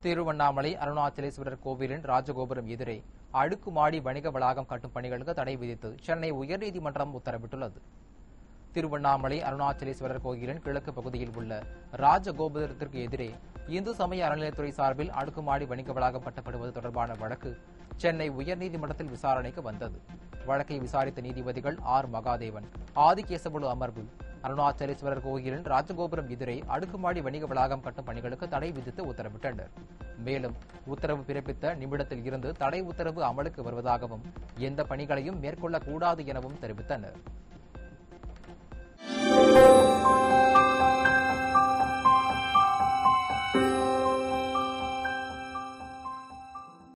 திருவண்ணாமலை அருணாச்சலேஸ்வரர் கோவிலின் ராஜகோபுரம் எதிரே அடுக்குமாடி வணிக வளாகம் கட்டும் பணிகளுக்கு தடை விதித்து சென்னை உயர்நீதிமன்றம் உத்தரவிட்டுள்ளது. திருவண்ணாமலை அருணாச்சலேஸ்வரர் கோயிலின் கிழக்கு பகுதியில் உள்ள ராஜகோபுரத்திற்கு எதிரே இந்து சமய அறநிலையத்துறை சார்பில் அடுக்குமாடி வணிக வளாகம் கட்டப்படுவது தொடர்பான வழக்கு சென்னை உயர்நீதிமன்றத்தில் விசாரணைக்கு வந்தது. வழக்கை விசாரித்த நீதிபதிகள் ஆர் மகாதேவன், ஆதிகேசவலு அமர்வு அருணாச்சலேஸ்வரர் கோயிலின் ராஜகோபுரம் எதிரே அடுக்குமாடி வணிக வளாகம் கட்டும் பணிகளுக்கு தடை விதித்து உத்தரவிட்டனர். மேலும் உத்தரவு பிறப்பித்த நிமிடத்தில் இருந்து தடை உத்தரவு அமலுக்கு வருவதாகவும் எந்த பணிகளையும் மேற்கொள்ளக்கூடாது எனவும் தெரிவித்தனர்.